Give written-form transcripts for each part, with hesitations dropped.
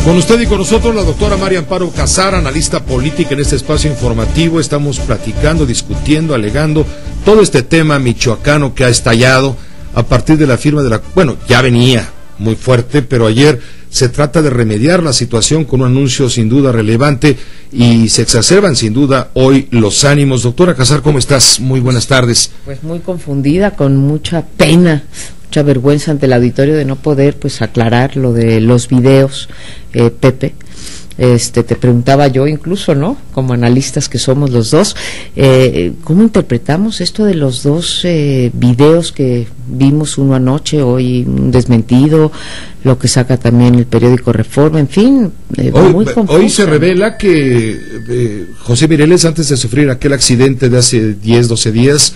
Con usted y con nosotros la doctora María Amparo Casar, analista política en este espacio informativo. Estamos platicando, discutiendo, alegando todo este tema michoacano que ha estallado a partir de la firma de la... Bueno, ya venía muy fuerte, pero ayer se trata de remediar la situación con un anuncio sin duda relevante y se exacerban sin duda hoy los ánimos. Doctora Casar, ¿cómo estás? Muy buenas tardes. Pues muy confundida, con mucha pena, mucha vergüenza ante el auditorio de no poder pues aclarar lo de los videos, Pepe. Te preguntaba yo incluso, ¿no? Como analistas que somos los dos, ¿cómo interpretamos esto de los dos videos que vimos, uno anoche, hoy un desmentido, lo que saca también el periódico Reforma, en fin, muy confuso. Hoy se revela que José Mireles, antes de sufrir aquel accidente de hace 10, 12 días,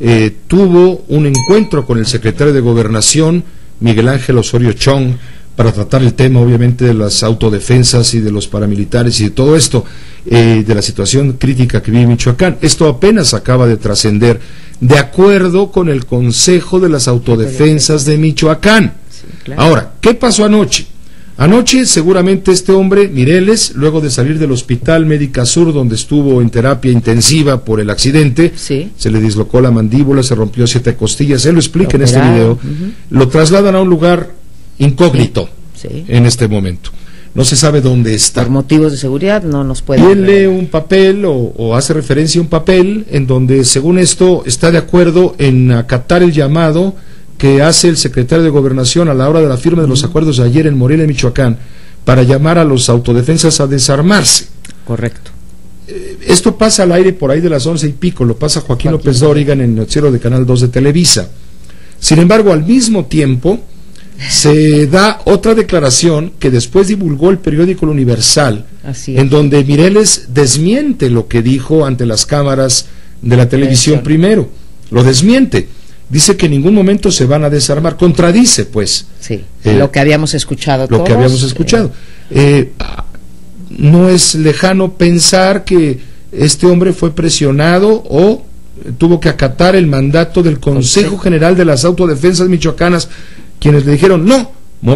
tuvo un encuentro con el secretario de Gobernación, Miguel Ángel Osorio Chong, para tratar el tema, obviamente, de las autodefensas y de los paramilitares y de todo esto, de la situación crítica que vive Michoacán. Esto apenas acaba de trascender, de acuerdo con el Consejo de las Autodefensas de Michoacán. Sí, claro. Ahora, ¿qué pasó anoche? Anoche, seguramente este hombre, Mireles, luego de salir del hospital Médica Sur, donde estuvo en terapia intensiva por el accidente, sí, se le dislocó la mandíbula, se rompió 7 costillas, él lo explica en este video, lo trasladan a un lugar incógnito, sí, en este momento. No se sabe dónde está. Por motivos de seguridad no nos puede... Y él lee un papel o hace referencia a un papel en donde, según esto, está de acuerdo en acatar el llamado que hace el secretario de Gobernación a la hora de la firma de los acuerdos de ayer en Morelia, Michoacán, para llamar a los autodefensas a desarmarse. Correcto. Esto pasa al aire por ahí de las 11 y pico, lo pasa Joaquín López Dóriga en el noticiero de Canal 2 de Televisa. Sin embargo, al mismo tiempo, se da otra declaración que después divulgó el periódico El Universal, en donde Mireles desmiente lo que dijo ante las cámaras de la televisión primero, lo desmiente, dice que en ningún momento se van a desarmar, contradice pues lo que habíamos escuchado todos, no es lejano pensar que este hombre fue presionado o tuvo que acatar el mandato del Consejo General de las Autodefensas Michoacanas, quienes le dijeron, no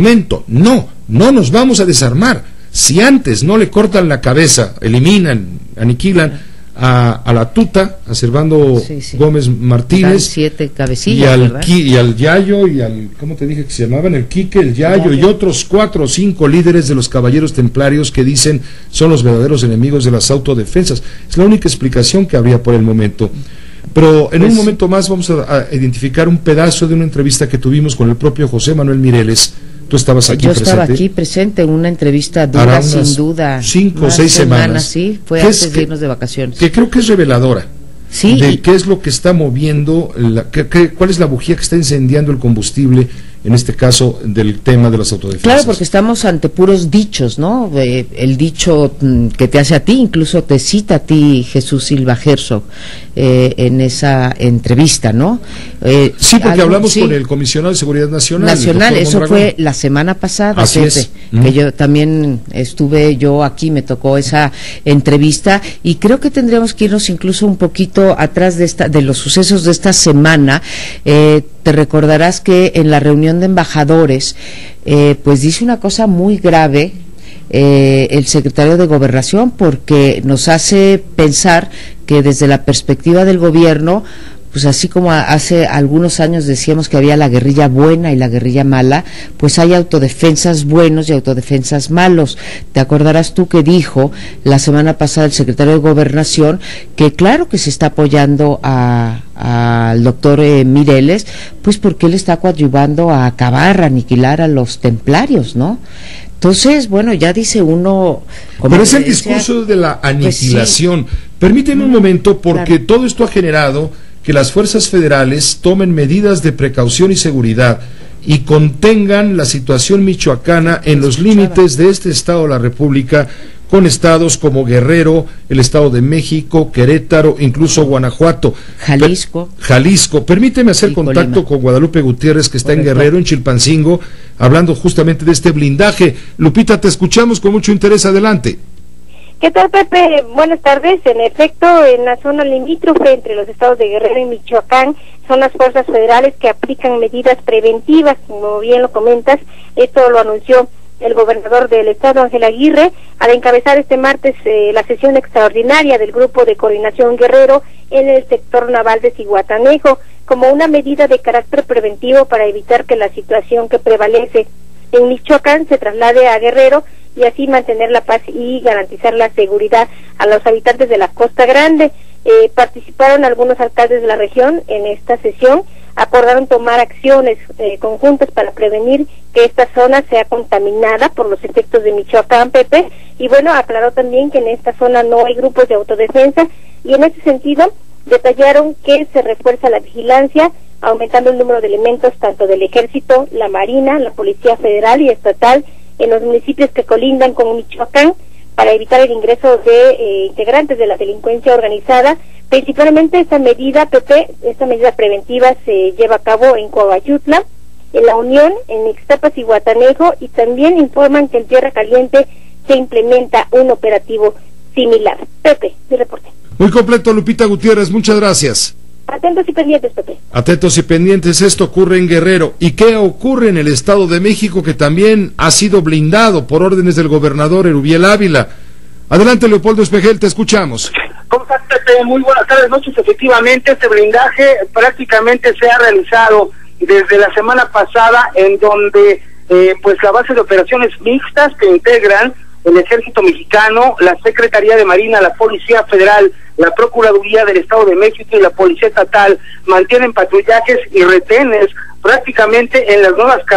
nos vamos a desarmar, si antes no le cortan la cabeza, eliminan, aniquilan a la tuta, a Servando Gómez Martínez, 7 cabecillas, y al Yayo, y al, ¿cómo te dije que se llamaban? El Quique, el Yayo, y otros 4 o 5 líderes de los caballeros templarios que dicen son los verdaderos enemigos de las autodefensas. Es la única explicación que habría por el momento. Pero en un momento más vamos a identificar un pedazo de una entrevista que tuvimos con el propio José Manuel Mireles. Tú estabas aquí presente. Yo estaba aquí presente en una entrevista dura, sin duda. 5 o 6 semanas. Sí, fue antes de irnos de vacaciones. Que creo que es reveladora. Sí. De qué es lo que está moviendo, cuál es la bujía que está incendiando el combustible, en este caso, del tema de las autodefensas. Claro, porque estamos ante puros dichos, ¿no? El dicho que te hace a ti, incluso te cita a ti Jesús Silva Herzog en esa entrevista, ¿no? Sí, porque hablamos con el comisionado de Seguridad Nacional. Eso fue la semana pasada, que yo también estuve aquí, me tocó esa entrevista, y creo que tendríamos que irnos incluso un poquito atrás de los sucesos de esta semana. Te recordarás que en la reunión de embajadores, pues dice una cosa muy grave el secretario de Gobernación, porque nos hace pensar que desde la perspectiva del gobierno, pues así como hace algunos años decíamos que había la guerrilla buena y la guerrilla mala, pues hay autodefensas buenos y autodefensas malos. Te acordarás tú que dijo la semana pasada el secretario de Gobernación que claro que se está apoyando al doctor Mireles, pues porque él está coadyuvando a acabar, a aniquilar a los templarios, ¿no? Entonces, bueno, ya dice uno... Pero es el discurso de la aniquilación. Pues sí. Permíteme un momento, porque todo esto ha generado que las fuerzas federales tomen medidas de precaución y seguridad y contengan la situación michoacana en los límites de este estado de la República, con estados como Guerrero, el Estado de México, Querétaro, incluso Guanajuato, Jalisco. Permíteme hacer contacto con Guadalupe Gutiérrez, que está en Guerrero, en Chilpancingo, hablando justamente de este blindaje. Lupita, te escuchamos con mucho interés, adelante. ¿Qué tal, Pepe? Buenas tardes. En efecto, en la zona limítrofe entre los estados de Guerrero y Michoacán son las fuerzas federales que aplican medidas preventivas, como bien lo comentas. Esto lo anunció el gobernador del estado, Ángel Aguirre, al encabezar este martes la sesión extraordinaria del Grupo de Coordinación Guerrero en el sector naval de Zihuatanejo, como una medida de carácter preventivo para evitar que la situación que prevalece en Michoacán se traslade a Guerrero y así mantener la paz y garantizar la seguridad a los habitantes de la Costa Grande. Participaron algunos alcaldes de la región en esta sesión, acordaron tomar acciones conjuntas para prevenir que esta zona sea contaminada por los efectos de Michoacán, Pepe, y bueno, aclaró también que en esta zona no hay grupos de autodefensa, y en ese sentido detallaron que se refuerza la vigilancia, aumentando el número de elementos tanto del Ejército, la Marina, la Policía Federal y Estatal en los municipios que colindan con Michoacán, para evitar el ingreso de integrantes de la delincuencia organizada. Principalmente esta medida, Pepe, esta medida preventiva se lleva a cabo en Coahuayutla, en La Unión, en Ixtapas y Zihuatanejo, y también informan que en Tierra Caliente se implementa un operativo similar. Pepe, mi reporte. Muy completo, Lupita Gutiérrez, muchas gracias. Atentos y pendientes, Pepe. Atentos y pendientes, esto ocurre en Guerrero. ¿Y qué ocurre en el Estado de México, que también ha sido blindado por órdenes del gobernador Erubiel Ávila? Adelante, Leopoldo Espejel, te escuchamos. ¿Cómo estás, Pepe? Muy buenas tardes, noches. Efectivamente, este blindaje prácticamente se ha realizado desde la semana pasada, en donde pues la base de operaciones mixtas que integran el Ejército Mexicano, la Secretaría de Marina, la Policía Federal, la Procuraduría del Estado de México y la Policía Estatal mantienen patrullajes y retenes prácticamente en las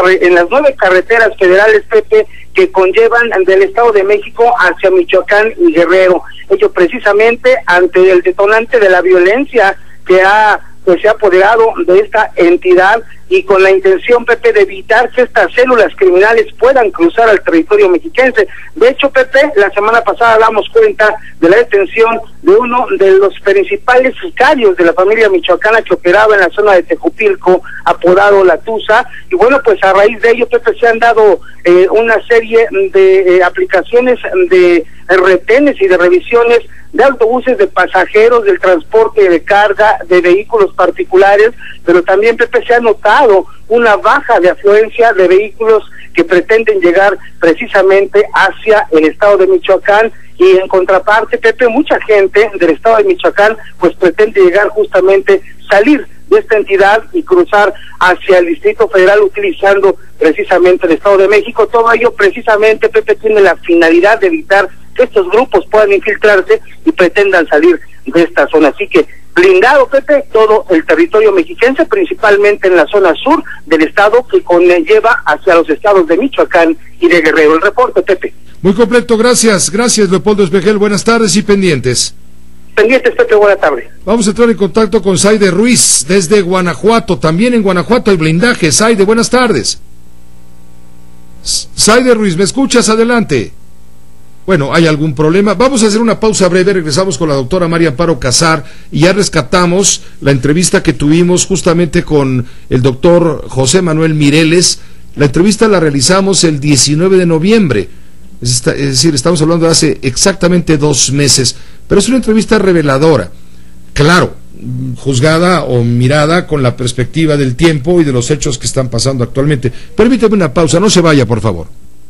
9 carreteras federales, Pepe, que conllevan del Estado de México hacia Michoacán y Guerrero. Ello precisamente ante el detonante de la violencia que se ha apoderado de esta entidad, y con la intención, Pepe, de evitar que estas células criminales puedan cruzar al territorio mexiquense. De hecho, Pepe, la semana pasada damos cuenta de la detención de uno de los principales sicarios de la familia michoacana que operaba en la zona de Tejupilco, apodado La Tusa, y bueno, pues a raíz de ello, Pepe, se han dado una serie de aplicaciones de retenes y de revisiones de autobuses de pasajeros, del transporte de carga, de vehículos particulares, pero también, Pepe, se ha notado una baja de afluencia de vehículos que pretenden llegar precisamente hacia el estado de Michoacán, y en contraparte, Pepe, mucha gente del estado de Michoacán pues pretende llegar justamente, salir de esta entidad y cruzar hacia el Distrito Federal utilizando precisamente el Estado de México. Todo ello precisamente, Pepe, tiene la finalidad de evitar que estos grupos puedan infiltrarse y pretendan salir de esta zona. Así que blindado, Pepe, todo el territorio mexiquense, principalmente en la zona sur del estado, que conlleva hacia los estados de Michoacán y de Guerrero. El reporte, Pepe. Muy completo, gracias, Leopoldo Espejel, buenas tardes y pendientes. Pendientes, Pepe, buena tarde. Vamos a entrar en contacto con Saide Ruiz, desde Guanajuato. También en Guanajuato hay blindaje. Saide, buenas tardes. Saide Ruiz, ¿me escuchas? Adelante. Bueno, ¿hay algún problema? Vamos a hacer una pausa breve, regresamos con la doctora María Amparo Casar y ya rescatamos la entrevista que tuvimos justamente con el doctor José Manuel Mireles. La entrevista la realizamos el 19 de noviembre, es decir, estamos hablando de hace exactamente 2 meses, pero es una entrevista reveladora, claro, juzgada o mirada con la perspectiva del tiempo y de los hechos que están pasando actualmente. Permítame una pausa, no se vaya, por favor.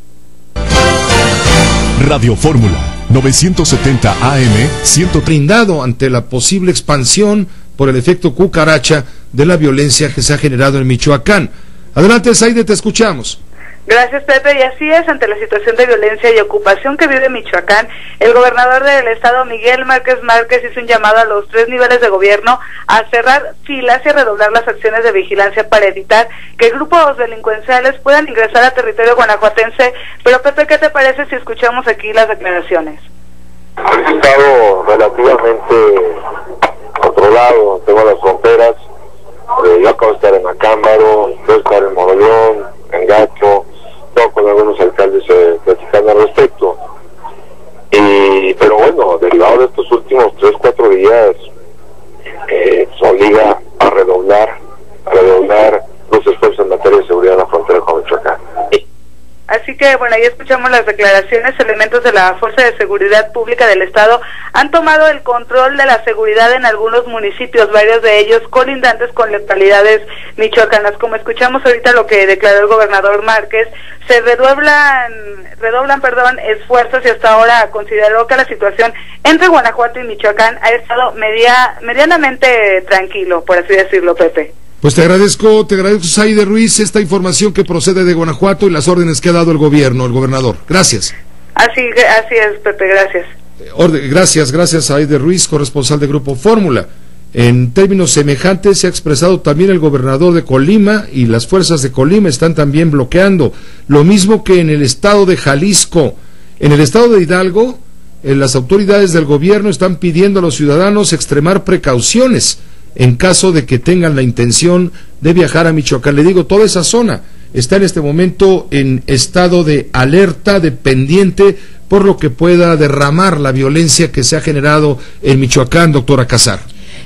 Radio Fórmula 970 AM 130. Brindado ante la posible expansión por el efecto cucaracha de la violencia que se ha generado en Michoacán. Adelante, Saide, te escuchamos. Gracias, Pepe, y así es, ante la situación de violencia y ocupación que vive Michoacán, el gobernador del estado, Miguel Márquez Márquez, hizo un llamado a los 3 niveles de gobierno a cerrar filas y a redoblar las acciones de vigilancia para evitar que grupos delincuenciales puedan ingresar a territorio guanajuatense. Pero, Pepe, ¿qué te parece si escuchamos aquí las declaraciones? El estado relativamente controlado, tengo las fronteras, yo acabo de estar en Acámbaro, voy a estar en Moroleón, en Gacho, todo con algunos alcaldes platicando al respecto. Pero bueno, derivado de estos últimos 3-4 días, se obliga a redoblar los esfuerzos en materia de seguridad en la frontera con Michoacán. Así que, bueno, y ahí escuchamos las declaraciones. Elementos de la Fuerza de Seguridad Pública del Estado han tomado el control de la seguridad en algunos municipios, varios de ellos colindantes con localidades michoacanas. Como escuchamos ahorita lo que declaró el gobernador Márquez, se redoblan esfuerzos, y hasta ahora consideró que la situación entre Guanajuato y Michoacán ha estado medianamente tranquilo, por así decirlo, Pepe. Pues te agradezco, Zaide Ruiz, esta información que procede de Guanajuato y las órdenes que ha dado el gobernador. Gracias. Así es, Pepe, gracias. Gracias, Zaide Ruiz, corresponsal de Grupo Fórmula. En términos semejantes se ha expresado también el gobernador de Colima, y las fuerzas de Colima están también bloqueando, lo mismo que en el estado de Jalisco. En el estado de Hidalgo, las autoridades del gobierno están pidiendo a los ciudadanos extremar precauciones en caso de que tengan la intención de viajar a Michoacán. Le digo, toda esa zona está en este momento en estado de alerta, de pendiente, por lo que pueda derramar la violencia que se ha generado en Michoacán, doctora Casar.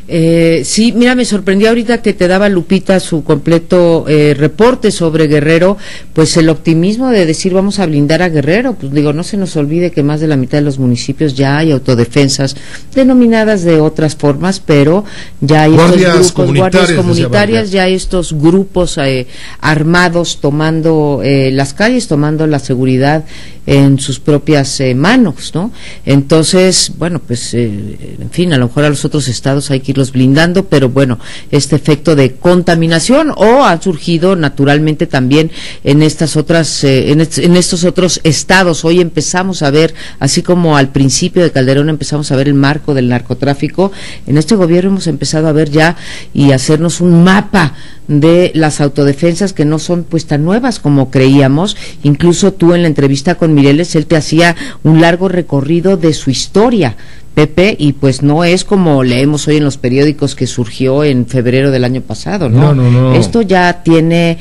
Sí, mira, me sorprendió ahorita que te daba Lupita su completo reporte sobre Guerrero, pues el optimismo de decir vamos a blindar a Guerrero. Pues digo, no se nos olvide que más de la mitad de los municipios ya hay autodefensas, denominadas de otras formas, pero ya hay guardias comunitarias, ya hay estos grupos armados tomando las calles, tomando la seguridad en sus propias manos, ¿no? Entonces, bueno, pues, en fin, a lo mejor a los otros estados hay que irlos blindando, pero bueno, este efecto de contaminación ha surgido naturalmente también en estas otras, en estos otros estados. Hoy empezamos a ver, así como al principio de Calderón empezamos a ver el marco del narcotráfico, en este gobierno hemos empezado a ver ya y hacernos un mapa de las autodefensas que no son pues tan nuevas como creíamos. Incluso tú en la entrevista con Mireles, él te hacía un largo recorrido de su historia, Pepe, y pues no es como leemos hoy en los periódicos que surgió en febrero del año pasado, ¿no? No. Esto ya tiene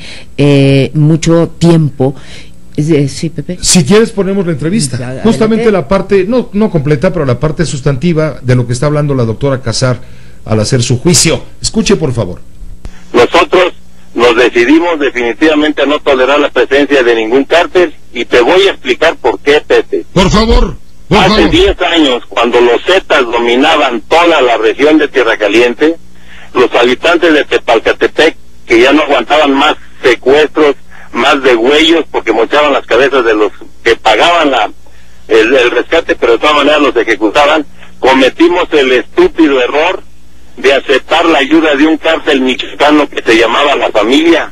mucho tiempo. Sí, Pepe. Si quieres ponemos la entrevista. Justamente la parte, no completa, pero la parte sustantiva de lo que está hablando la doctora Casar al hacer su juicio. Escuche, por favor. Nosotros nos decidimos definitivamente a no tolerar la presencia de ningún cártel, y te voy a explicar por qué, Pepe. Por favor. Hace 10 años, cuando los Zetas dominaban toda la región de Tierra Caliente, los habitantes de Tepalcatepec, que ya no aguantaban más secuestros, más degüellos, porque mochaban las cabezas de los que pagaban el rescate, pero de todas maneras los ejecutaban, cometimos el estúpido error de aceptar la ayuda de un cártel michoacano que se llamaba La Familia.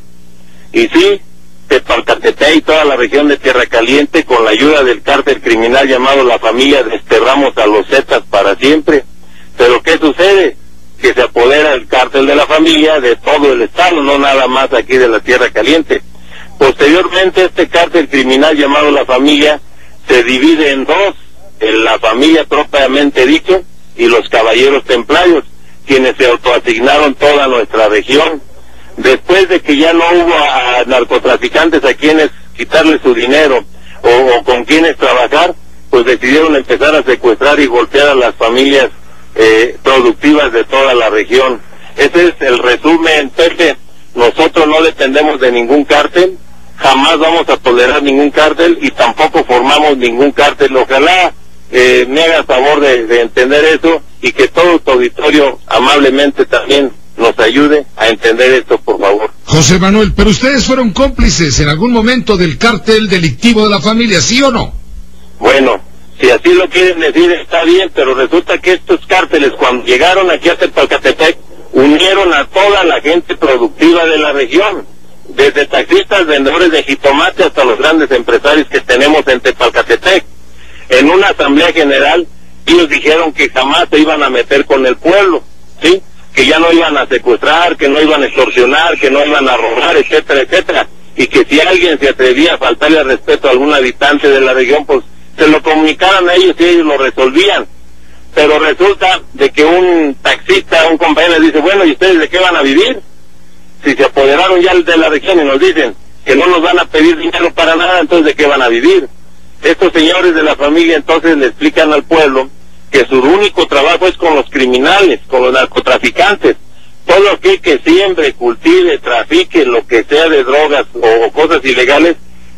Y sí, Tepalcatepec y toda la región de Tierra Caliente, con la ayuda del cártel criminal llamado La Familia, desterramos a los Zetas para siempre. Pero ¿qué sucede? Que se apodera el cártel de La Familia de todo el estado, no nada más aquí de la Tierra Caliente. Posteriormente, este cártel criminal llamado La Familia se divide en dos: la familia propiamente dicho y los caballeros templarios, quienes se autoasignaron toda nuestra región. Después de que ya no hubo a narcotraficantes a quienes quitarle su dinero o con quienes trabajar, pues decidieron empezar a secuestrar y golpear a las familias productivas de toda la región. Ese es el resumen, Pepe. Nosotros no dependemos de ningún cártel, jamás vamos a tolerar ningún cártel y tampoco formamos ningún cártel. Ojalá me haga favor de entender eso, y que todo tu auditorio amablemente también nos ayude a entender esto, por favor. José Manuel, pero ustedes fueron cómplices en algún momento del cártel delictivo de La Familia, ¿sí o no? Bueno, si así lo quieren decir está bien, pero resulta que estos cárteles, cuando llegaron aquí a Tepalcatepec, unieron a toda la gente productiva de la región, desde taxistas, vendedores de jitomate, hasta los grandes empresarios que tenemos en Tepalcatepec. En una asamblea general, ellos dijeron que jamás se iban a meter con el pueblo, ¿sí? Que ya no iban a secuestrar, que no iban a extorsionar, que no iban a robar, etcétera, etcétera. Y que si alguien se atrevía a faltarle al respeto a algún habitante de la región, pues se lo comunicaran a ellos y ellos lo resolvían. Pero resulta de que un taxista, un compañero dice, bueno, ¿y ustedes de qué van a vivir? Si se apoderaron ya de la región y nos dicen que no nos van a pedir dinero para nada, entonces ¿de qué van a vivir? Estos señores de La Familia entonces le explican al pueblo que su único trabajo es con los criminales, con los narcotraficantes. Todo aquel que siembre, cultive, trafique, lo que sea de drogas o cosas ilegales,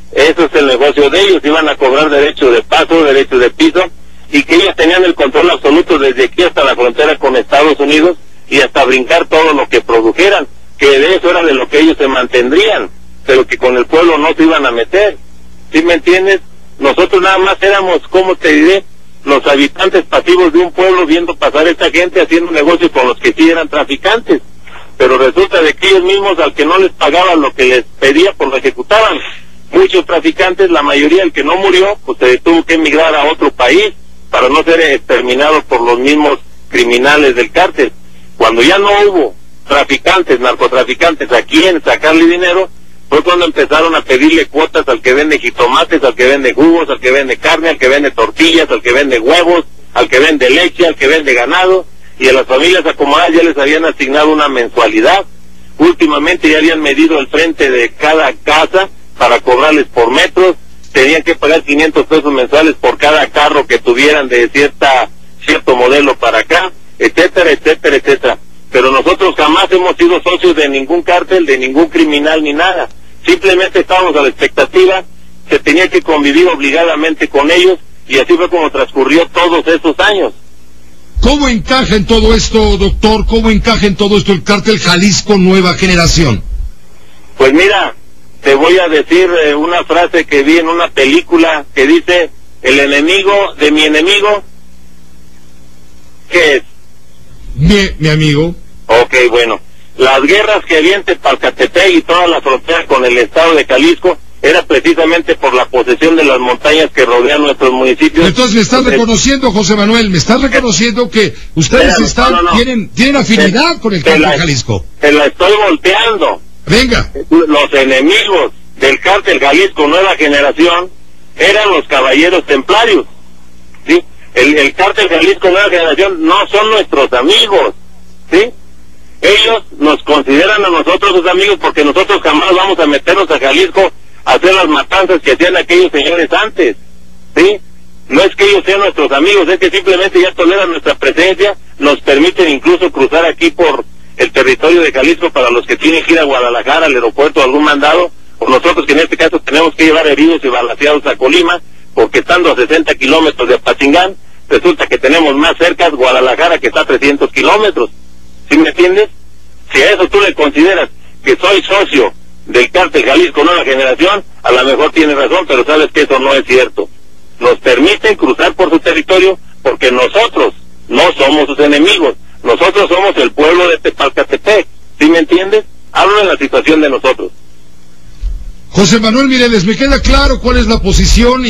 Eso es el negocio de ellos, iban a cobrar derecho de paso, derecho de piso, y que ellos tenían el control absoluto desde aquí hasta la frontera con Estados Unidos y hasta brincar todo lo que produjeran, que de eso era de lo que ellos se mantendrían, pero que con el pueblo no se iban a meter. ¿Sí me entiendes? Nosotros nada más éramos, ¿cómo te diré?, los habitantes pasivos de un pueblo viendo pasar esta gente haciendo negocio con los que sí eran traficantes, pero resulta de que ellos mismos, al que no les pagaban lo que les pedía, pues lo ejecutaban. Muchos traficantes, la mayoría, el que no murió, pues se tuvo que emigrar a otro país para no ser exterminados por los mismos criminales del cártel. Cuando ya no hubo traficantes, narcotraficantes a quien sacarle dinero, fue cuando empezaron a pedirle cuotas al que vende jitomates, al que vende jugos, al que vende carne, al que vende tortillas, al que vende huevos, al que vende leche, al que vende ganado, y a las familias acomodadas ya les habían asignado una mensualidad. Últimamente ya habían medido el frente de cada casa para cobrarles por metros, tenían que pagar 500 pesos mensuales por cada carro que tuvieran de cierto modelo para acá, etcétera, etcétera, etcétera. Pero nosotros jamás hemos sido socios de ningún cártel, de ningún criminal ni nada. Simplemente estábamos a la expectativa, se tenía que convivir obligadamente con ellos, y así fue como transcurrió todos esos años. ¿Cómo encaja en todo esto, doctor? ¿Cómo encaja en todo esto el cártel Jalisco Nueva Generación? Pues mira, te voy a decir una frase que vi en una película que dice: el enemigo de mi enemigo, ¿qué es? Mi amigo. Ok, bueno, las guerras que había en Tepalcatepec y toda la frontera con el estado de Jalisco era precisamente por la posesión de las montañas que rodean nuestros municipios. Entonces me estás reconociendo, José Manuel, me estás reconociendo que ustedes tienen afinidad con el cártel Jalisco. Te la estoy volteando. Venga. Los enemigos del cártel Jalisco Nueva Generación eran los caballeros templarios, ¿sí? El cártel Jalisco Nueva Generación no son nuestros amigos, ¿sí? Ellos nos consideran a nosotros sus amigos porque nosotros jamás vamos a meternos a Jalisco a hacer las matanzas que hacían aquellos señores antes, ¿sí? No es que ellos sean nuestros amigos, es que simplemente ya toleran nuestra presencia, nos permiten incluso cruzar aquí por el territorio de Jalisco para los que tienen que ir a Guadalajara, al aeropuerto, algún mandado, o nosotros que en este caso tenemos que llevar heridos y balaceados a Colima, porque estando a 60 kilómetros de Apatzingán, resulta que tenemos más cerca Guadalajara, que está a 300 kilómetros. ¿Sí me entiendes? Si a eso tú le consideras que soy socio del cártel Jalisco Nueva Generación, a lo mejor tienes razón, pero sabes que eso no es cierto. Nos permiten cruzar por su territorio porque nosotros no somos sus enemigos. Nosotros somos el pueblo de Tepalcatepec. ¿Sí me entiendes? Hablo de la situación de nosotros. José Manuel Mireles, me queda claro cuál es la posición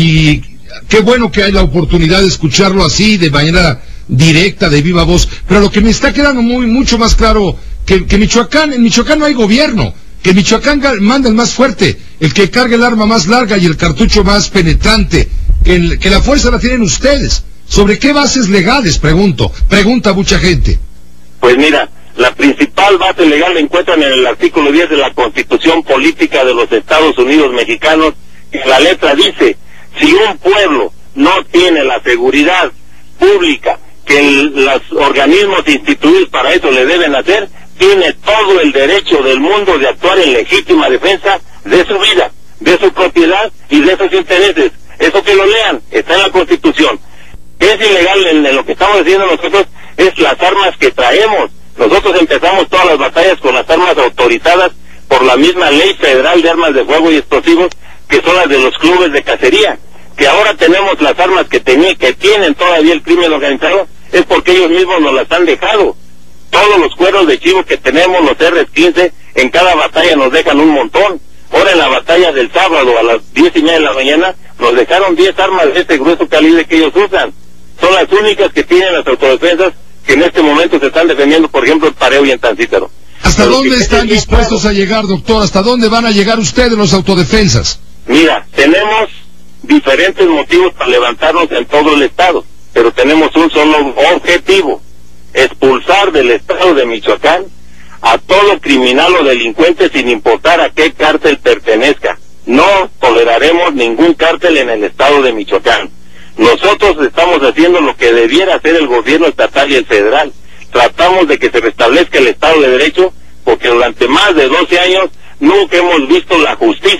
y qué bueno que hay la oportunidad de escucharlo así, de manera directa, de viva voz, pero lo que me está quedando mucho más claro, que en Michoacán no hay gobierno, que en Michoacán manda el más fuerte, el que carga el arma más larga y el cartucho más penetrante, que la fuerza la tienen ustedes. ¿Sobre qué bases legales, pregunta mucha gente? Pues mira, la principal base legal la encuentran en el artículo 10 de la Constitución Política de los Estados Unidos Mexicanos, que la letra dice: si un pueblo no tiene la seguridad pública que los organismos instituidos para eso le deben hacer, tiene todo el derecho del mundo de actuar en legítima defensa de su vida, de su propiedad y de sus intereses. Eso que lo lean, está en la Constitución. Es ilegal en lo que estamos haciendo nosotros, es las armas que traemos. Nosotros empezamos todas las batallas con las armas autorizadas por la misma Ley Federal de Armas de Fuego y Explosivos, que son las de los clubes de cacería. Que ahora tenemos las armas que tienen todavía el crimen organizado, es porque ellos mismos nos las han dejado. Todos los cueros de chivo que tenemos, los R-15, en cada batalla nos dejan un montón. Ahora en la batalla del sábado a las 10:30 de la mañana nos dejaron 10 armas de este grueso calibre que ellos usan. Son las únicas que tienen las autodefensas que en este momento se están defendiendo, por ejemplo, el Pareo y en Tancítaro. ¿Hasta dónde están dispuestos a llegar, doctor? ¿Hasta dónde van a llegar ustedes los autodefensas? Mira, tenemos diferentes motivos para levantarnos en todo el estado, pero tenemos un solo objetivo: expulsar del estado de Michoacán a todo criminal o delincuente sin importar a qué cártel pertenezca. No toleraremos ningún cártel en el estado de Michoacán. Nosotros estamos haciendo lo que debiera hacer el gobierno estatal y el federal. Tratamos de que se restablezca el Estado de Derecho, porque durante más de 12 años nunca hemos visto la justicia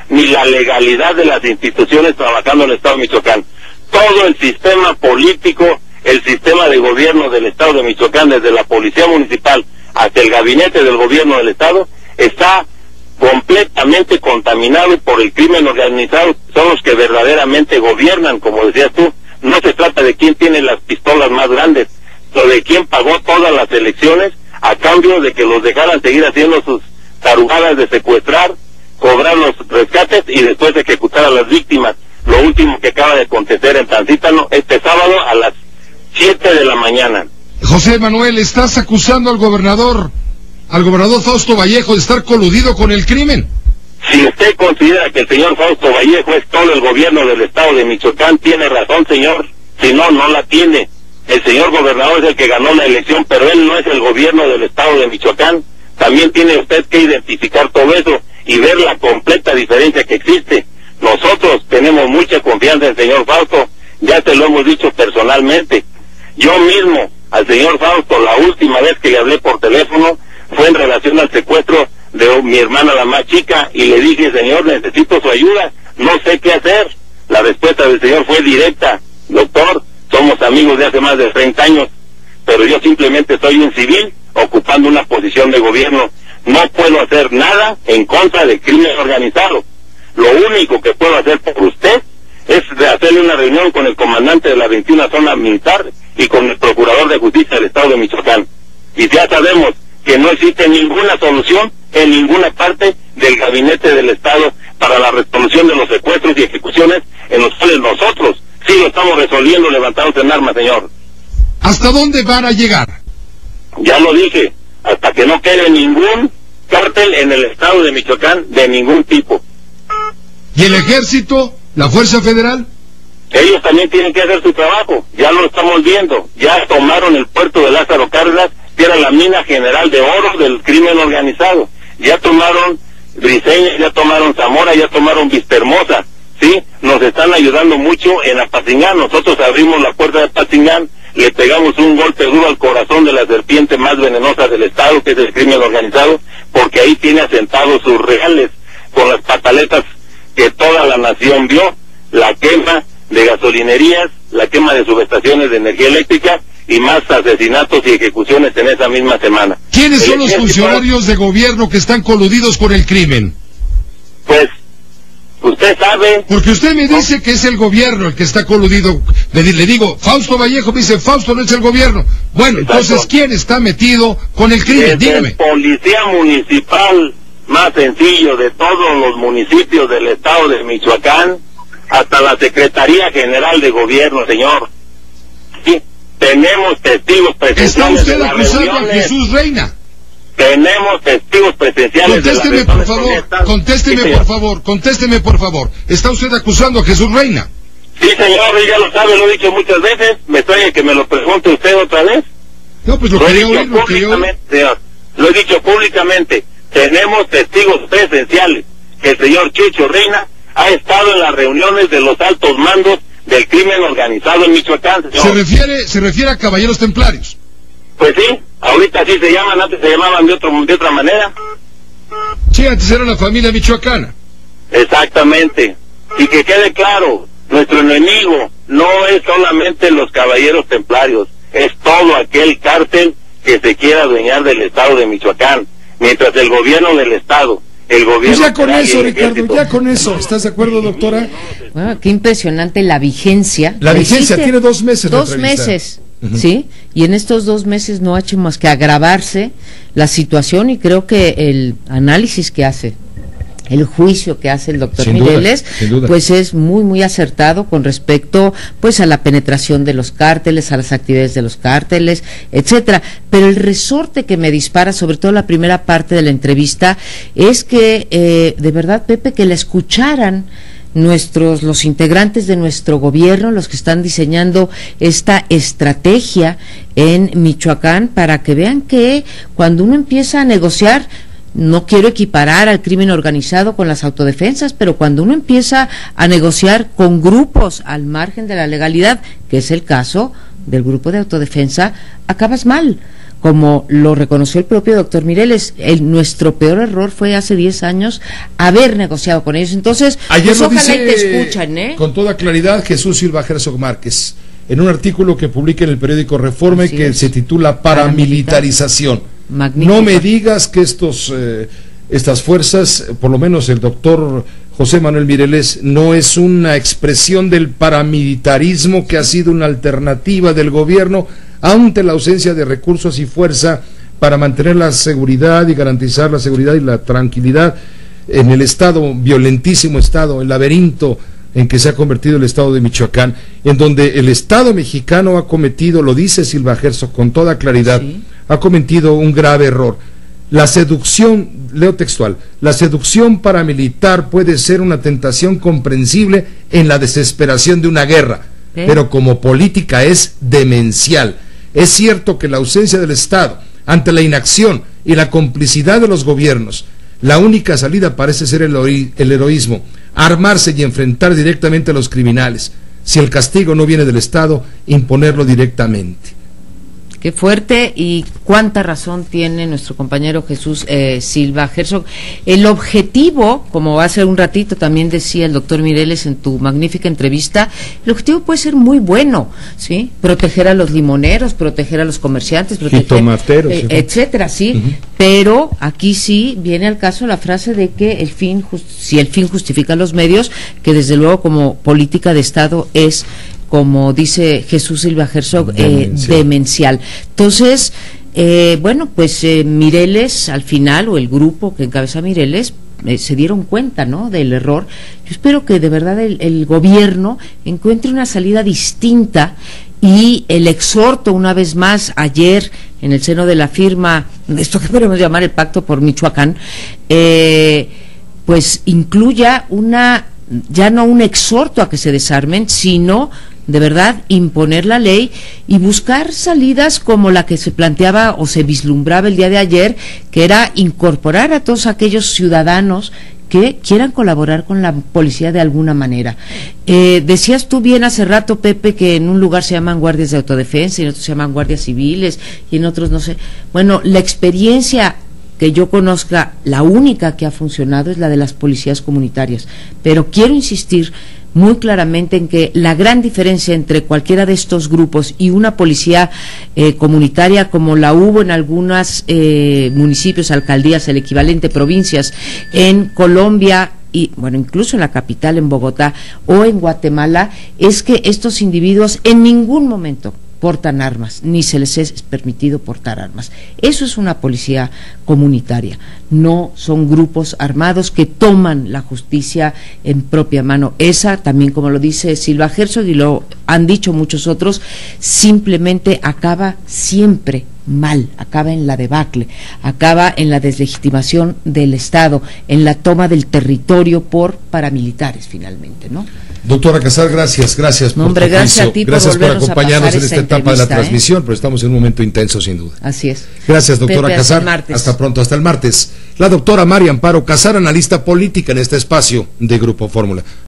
ni la legalidad de las instituciones trabajando en el Estado de Michoacán. Todo el sistema político, el sistema de gobierno del Estado de Michoacán, desde la Policía Municipal hasta el gabinete del gobierno del Estado, está completamente contaminado por el crimen organizado. Son los que verdaderamente gobiernan, como decías tú. No se trata de quién tiene las pistolas más grandes, sino de quién pagó todas las elecciones a cambio de que los dejaran seguir haciendo sus tarugadas de secuestrar, cobrar los rescates y después ejecutar a las víctimas. Lo último que acaba de acontecer en Tancítano este sábado a las 7 de la mañana. José Manuel, ¿estás acusando al gobernador Fausto Vallejo de estar coludido con el crimen? Si usted considera que el señor Fausto Vallejo es todo el gobierno del Estado de Michoacán, tiene razón, señor. Si no, no la tiene. El señor gobernador es el que ganó la elección, pero él no es el gobierno del Estado de Michoacán. También tiene usted que identificar todo eso y ver la completa diferencia que existe. Nosotros tenemos mucha confianza en el señor Fausto, ya te lo hemos dicho personalmente. Yo mismo, al señor Fausto, la última vez que le hablé por teléfono fue en relación al secuestro de mi hermana, la más chica, y le dije, señor, necesito su ayuda, no sé qué hacer. La respuesta del señor fue directa: doctor, somos amigos de hace más de 30 años, pero yo simplemente soy un civil ocupando una posición de gobierno. No puedo hacer nada en contra del crimen organizado. Lo único que puedo hacer por usted es de hacerle una reunión con el comandante de la 21 Zona Militar y con el Procurador de Justicia del Estado de Michoacán. Y ya sabemos que no existe ninguna solución en ninguna parte del gabinete del Estado para la resolución de los secuestros y ejecuciones, en los cuales nosotros sí lo estamos resolviendo levantados en armas, señor. ¿Hasta dónde van a llegar? Ya lo dije, hasta que no quede ningún cártel en el Estado de Michoacán de ningún tipo. ¿Y el ejército? ¿La Fuerza Federal? Ellos también tienen que hacer su trabajo, ya lo estamos viendo. Ya tomaron el puerto de Lázaro Cárdenas, que era la mina general de oro del crimen organizado. Ya tomaron Briseña, ya tomaron Zamora, ya tomaron Vistahermosa, ¿sí? Nos están ayudando mucho en Apatzingán. Nosotros abrimos la puerta de Apatzingán, le pegamos un golpe duro al corazón de la serpiente más venenosa del Estado, que es el crimen organizado, porque ahí tiene asentados sus reales, con las pataletas que toda la nación vio, la quema de gasolinerías, la quema de subestaciones de energía eléctrica y más asesinatos y ejecuciones en esa misma semana. ¿Quiénes son los funcionarios de gobierno que están coludidos con el crimen? Pues, usted sabe... Porque usted me dice que es el gobierno el que está coludido. Le digo, Fausto Vallejo me dice, Fausto no es el gobierno. Bueno, exacto. Entonces, ¿quién está metido con el crimen? Dígame. El policía municipal más sencillo de todos los municipios del Estado de Michoacán, hasta la Secretaría General de Gobierno, señor. Sí, tenemos testigos presenciales. ¿Está usted acusando a Jesús Reina? Tenemos testigos presenciales. Contésteme, por favor, contésteme, por favor. ¿Está usted acusando a Jesús Reina? Sí, señor, ya lo sabe, lo he dicho muchas veces. Me extraña que me lo pregunte usted otra vez. No, pues lo quería oír, señor. Lo he dicho públicamente. Tenemos testigos presenciales que el señor Chucho Reina ha estado en las reuniones de los altos mandos del crimen organizado en Michoacán, señor. ¿Se refiere a caballeros templarios? Pues sí, ahorita sí se llaman, antes se llamaban de otra manera. Sí, antes era la familia michoacana. Exactamente. Y que quede claro, nuestro enemigo no es solamente los caballeros templarios, es todo aquel cártel que se quiera adueñar del Estado de Michoacán. Mientras el gobierno del Estado, el gobierno... Pues ya con eso, Ricardo, ya con eso. ¿Estás de acuerdo, doctora? Bueno, qué impresionante la vigencia. La vigencia tiene 2 meses. 2 meses, ¿sí? Y en estos 2 meses no ha hecho más que agravarse la situación, y creo que el análisis que hace, el juicio que hace el doctor Mireles, pues es muy, muy acertado con respecto, pues, a la penetración de los cárteles, a las actividades de los cárteles, etcétera. Pero el resorte que me dispara, sobre todo la primera parte de la entrevista, es que, de verdad, Pepe, que la escucharan los integrantes de nuestro gobierno, los que están diseñando esta estrategia en Michoacán, para que vean que cuando uno empieza a negociar, no quiero equiparar al crimen organizado con las autodefensas, pero cuando uno empieza a negociar con grupos al margen de la legalidad, que es el caso del grupo de autodefensa, acabas mal. como lo reconoció el propio doctor Mireles, nuestro peor error fue hace 10 años haber negociado con ellos. Entonces, ayer pues ojalá y te escuchan, con toda claridad Jesús Silva Herzog Márquez, en un artículo que publica en el periódico Reforma y que se titula Paramilitarización. Magnífica. No me digas que estas fuerzas, por lo menos el doctor José Manuel Mireles, no es una expresión del paramilitarismo que ha sido una alternativa del gobierno ante la ausencia de recursos y fuerza para mantener la seguridad y garantizar la seguridad y la tranquilidad en el violentísimo estado, el laberinto en que se ha convertido el estado de Michoacán, en donde el Estado mexicano ha cometido, lo dice Silva Herzog con toda claridad, ha cometido un grave error. La seducción, leo textual, la seducción paramilitar puede ser una tentación comprensible en la desesperación de una guerra, pero como política es demencial. Es cierto que la ausencia del Estado ante la inacción y la complicidad de los gobiernos, la única salida parece ser el heroísmo, armarse y enfrentar directamente a los criminales. Si el castigo no viene del Estado, imponerlo directamente. Qué fuerte y cuánta razón tiene nuestro compañero Jesús Silva Herzog. El objetivo, como hace un ratito también decía el doctor Mireles en tu magnífica entrevista, el objetivo puede ser muy bueno, ¿sí? Proteger a los limoneros, proteger a los comerciantes, proteger, etcétera, sí. Pero aquí sí viene al caso la frase de que si el fin justifica los medios, que desde luego como política de Estado es, como dice Jesús Silva Herzog, demencial. Entonces, Mireles al final, o el grupo que encabeza Mireles, se dieron cuenta, ¿no?, del error. Yo espero que de verdad el gobierno encuentre una salida distinta, y el exhorto una vez más ayer en el seno de la firma de esto que podemos llamar el Pacto por Michoacán, pues incluya ya no un exhorto a que se desarmen, sino de verdad imponer la ley y buscar salidas como la que se planteaba o se vislumbraba el día de ayer, que era incorporar a todos aquellos ciudadanos que quieran colaborar con la policía de alguna manera. Decías tú bien hace rato, Pepe, que en un lugar se llaman guardias de autodefensa y en otros se llaman guardias civiles y en otros no sé. Bueno, la experiencia que yo conozca, la única que ha funcionado es la de las policías comunitarias, pero quiero insistir muy claramente en que la gran diferencia entre cualquiera de estos grupos y una policía comunitaria, como la hubo en algunos municipios, alcaldías, el equivalente provincias en Colombia y bueno, incluso en la capital, en Bogotá o en Guatemala, es que estos individuos en ningún momento portan armas, ni se les es permitido portar armas. Eso es una policía comunitaria, no son grupos armados que toman la justicia en propia mano. Esa también, como lo dice Silva Herzog y lo han dicho muchos otros, simplemente acaba siempre mal, acaba en la debacle, acaba en la deslegitimación del Estado, en la toma del territorio por paramilitares finalmente, ¿no? Doctora Casar, gracias por tu gracias a ti, gracias por acompañarnos en esta etapa de la transmisión, pero estamos en un momento intenso sin duda. Así es. Gracias, doctora Casar. Hasta pronto, hasta el martes. La doctora María Amparo Casar, analista política en este espacio de Grupo Fórmula.